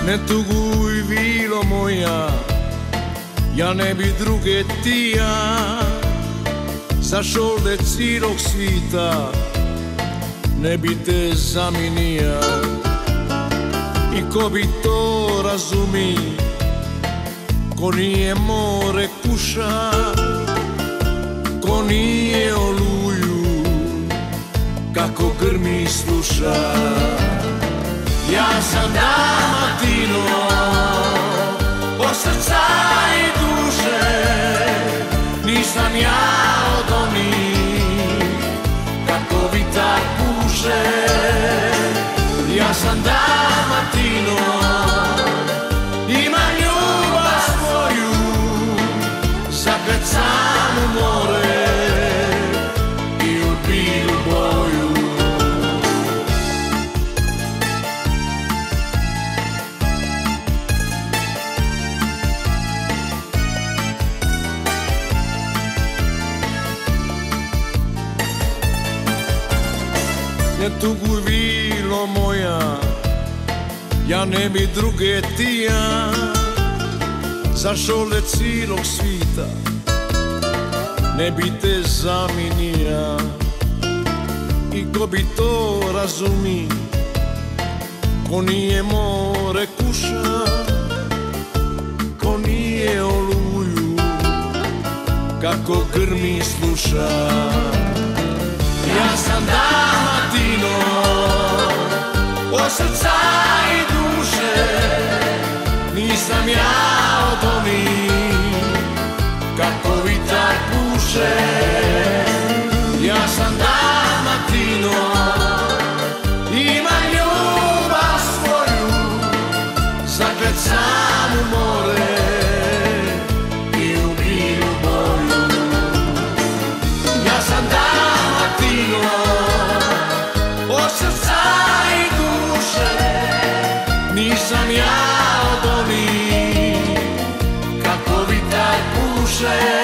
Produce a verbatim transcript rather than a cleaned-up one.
Ne tuguj vilo moja, ja ne bi druge ti ja, za šolde cilog svita ne bi te zaminija. I ko bi to razumi, ko nije more kuša, ko nije oluju kako grmi sluša. Ja sam Dalmatino od srca i duše, nisam ja od onih kako vitar puše. Ja sam Dalmatino, imam ljubav svoju, zagrcam u more i u bilu boju. Ne tuguj vilo moja, ja ne bi druge ti ja, za šolde cilog svita ne bi te zaminija. I ko bi to razumi, ko nije more kuša, ko nije oluju kako grmi sluša. Ja sam Dalmatino od srca i duše, nisam ja od onih kako vitar puše. Ja sam Dalmatino, imam ljubav svoju, zagrcam u more i u bilu boju. Ja sam Dalmatino od srca i duše, nisam ja od onih kako vitar puše.